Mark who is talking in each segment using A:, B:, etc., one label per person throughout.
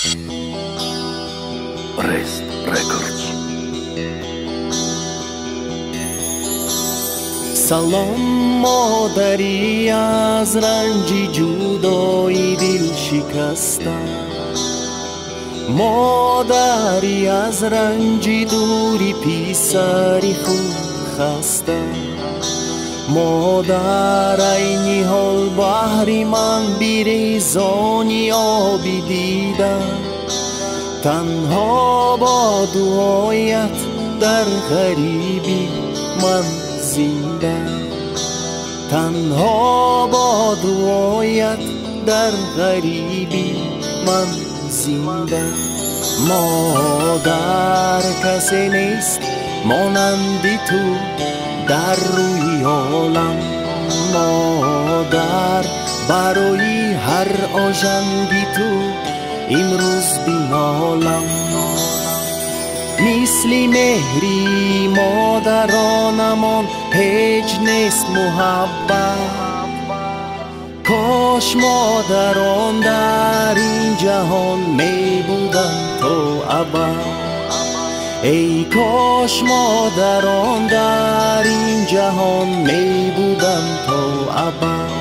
A: Rest Records.
B: سلام مادری از رنج جدایی دل شکستم، مادری از رنج دوری پسری خود خستم. مادر عینی حال بحری من بریزانی آبی دیدم، تنها با دعایت در غریبی من زنده، تنها با دعایت در غریبی من زنده. مادر کسی نیست مانندی تو در روی عالم، مادر برای هر آژاندی تو امروز بینالم. مثل مهری مادرانمان هیچ نیست محبت، کاش مادران در این جهان می بودن تا ابد. ای کاش مادران در این جهان می بودن تا ابد.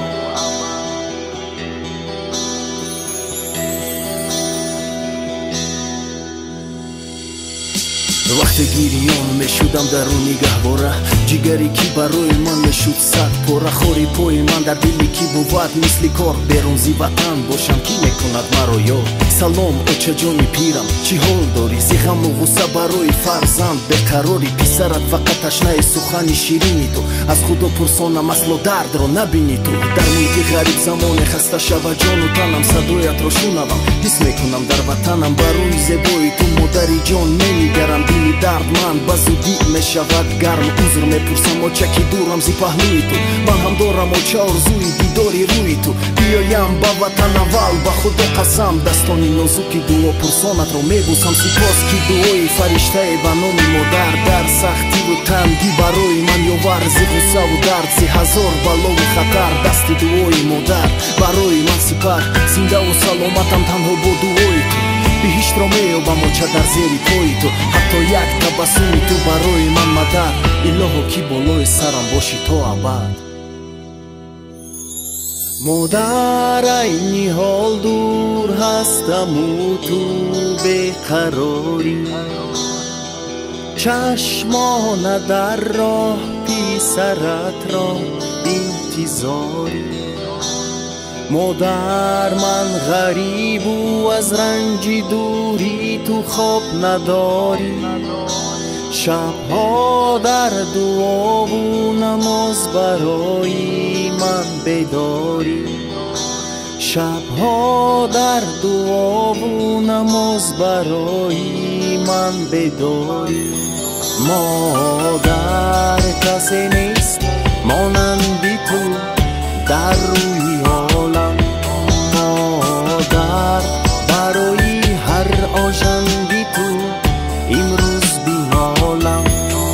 B: وقت گیریان میشودم در اون نگهباره، جگری کی برای من میشود صد پاره. خوری پای من در دلی کی بود مثل کار بیرون زی وطن باشم کی میکند مرا یاد. سلام اوچه جانی پیرم چی حال داری، زی غم و غصه برای فرزند بقراری. پسرت فقط تشنه سخن شیرینی تو، از خدا پرسانم اصلا درد را نبینی تو. در ملک غریب زمان خسته شود جان و تنم، صدایت را شنوم حس میکنم در وطنم. برای زیبایی تو مادری جان نمیگرم، دلی درد من بزودی میشود گرم. عذر میپرسم آچه که دورم زی پهلوی تو، من هم دارم آچه آرزوی دیداری روی تو. بیایم با وطن اول با خدا قسم، دستانی نازوکی دعا پرسانت رو میبوسم. سپاس که دعای فرشته به نام مادر در سختی و تنگی برای من یاور. زی غصه و درد زی هزار بلا و خطر، دست دعای مادر برای من سپر. زنده و سلامتم تنها با دعای تو، بهشت را میابم آچه در زیر پای تو. حتی یک تبسمی تو برای من مادر، الهو کی بالای سرم باشی تا ابد. مادر عینی حال دور هستم و تو بیقراری، چشمان در راه پسرت را انتظاری. مادر من غریب و از رنج دوری تو خواب نداری، شبها در دعا و نماز برای من بیداری. شبها در دعا و نماز برای من بیداری. مادر کسی نیست مانندی تو در روی عالم، مادر برای هر آژاندی تو امروز بینالم.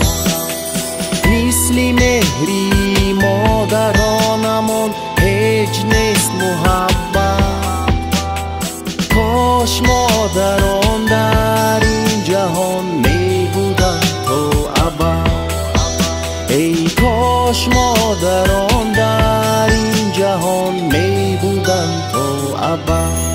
B: مثل مهری مادرانمان هیچ نیست محبت، کاش مادران در این جهان می بودن تا ابد. ای کاش مادران در این جهان می بودن تا ابد.